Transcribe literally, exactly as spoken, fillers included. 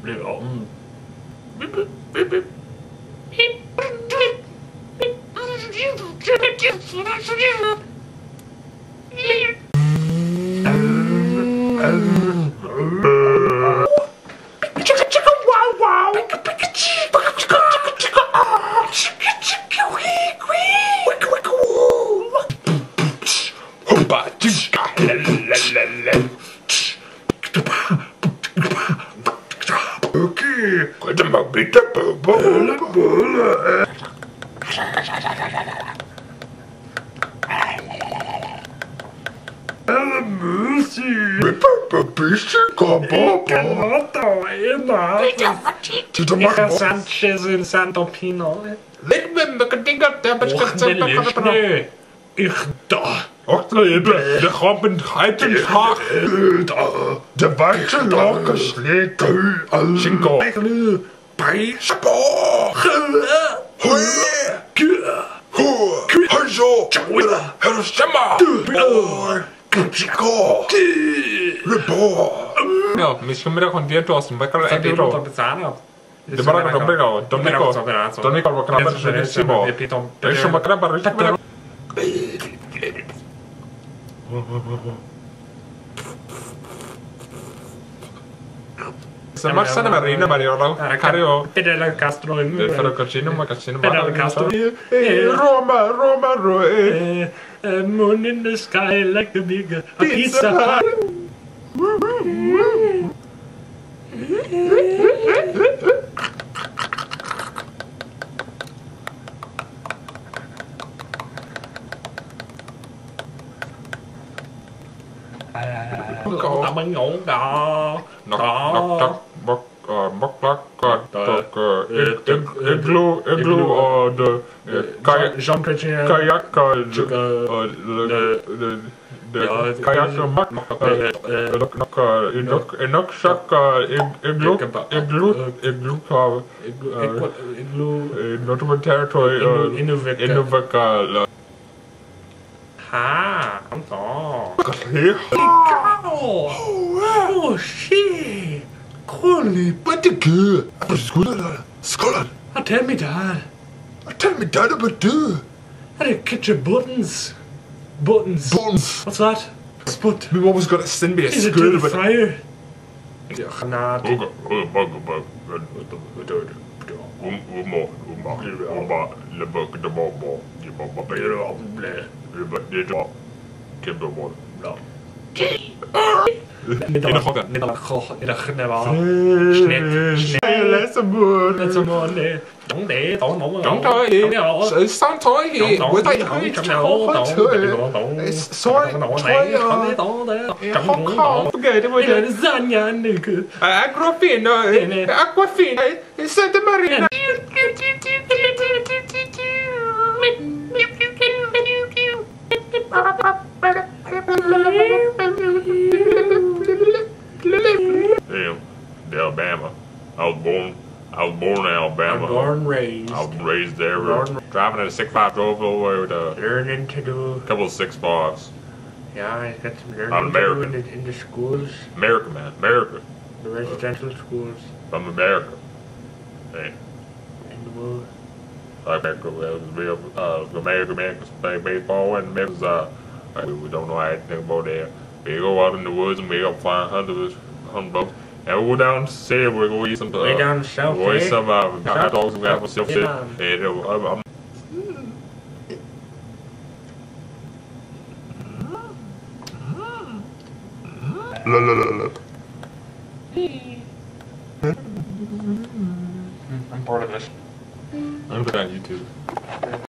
blev om. Okay, heute mal bitte Böhle, Böhle. Alle Müsi. Bisschen Kababa. Canotto, immer. Micha Sanchez in Santo Pino. Leg me me ding op de Nee, ich da. Och nee, de gaat een geiten schak. De buiten lokken sleet u al. Sinko. Bij spor. Hoi. Hoi. Hoi zo. Her stemma. Sinko. Report. Ja, misschien moet ik gewoon weer toesten. Maar ik kan Sai het tu niet rotto pezzano? De baraka Domenico, Domenico, Domenico, wat knap is het Simo. Er is een knap is het. Se maar sana marina Mario, Cario. Pedella Castro in De Ferrocacino, ma Cassino, Pedella Castro. Roma, Roma, Roma. Moon in the sky like the big pizza. Tao mới ngủ đó. Knock, knock, knock, bok, bok, bok, bok, igloo, igloo, de kayak, Jean Chrétien. kayak, de de kayak, mak, nok, nok, nok, nok, sak, igloo, igloo, igloo, Igloo. Northern Territory, Inuvik. Inuvik, Ha, không có. Oh, Oh shit. Holy, what the good? I'm Scotland. Scotland. Oh, tell me that. Tell me that about do. I didn't catch your buttons. Buttons. Buttons. What's that? Sput. My mum was gonna send me a Is it school to the with fryer? Yeah, nah. Uga, uga, bug, bug, um, uma, uma, uma, le bug, the bobo, the bobo, the bobo, the bobo, the bobo, the bobo, Middag, middag, goh, middag, middag. Snip, snip. Let's a moon. Let's a moon. Don't they? Don't know. Don't tell you. It's some toy here. With a toy. Sorry, toy. Hong Kong. Forget it. Det är Zanya nu. Aquafina. Aquafina. Santa Marina. Damn, the Alabama. I was born. I was born in Alabama. Born and raised. I was raised there. Born- Driving at a six five, drove over with a Learning to do. couple of six fives. Yeah, I got some learning I'm to do in American. the, in the schools, America, man, America. the residential schools, I'm America. Hey, in the world. America, well, real, uh, America, Americans play baseball, and Americans, uh, we don't know anything about that. We go out in the woods and we go find hundreds, hundred bucks. And we go down to say we're going to eat some, uh, Way down south, we'll eat eh? some, uh, hot dogs we have myself shit. Yeah. And, uh, I'm, I'm La la la la. I'm bored of this. I'm on YouTube.